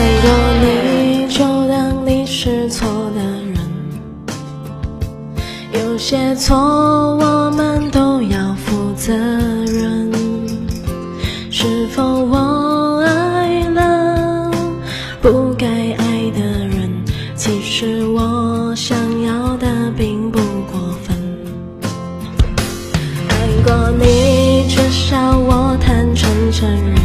过你就当你是错的人，有些错我们都要负责任。是否我爱了不该爱的人，其实我想要的并不过分。爱过你至少我坦诚承认，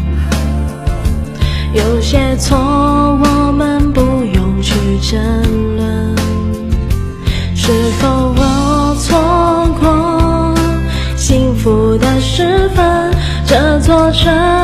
有些错我们不用去争论。是否我错过幸福的时分，这座城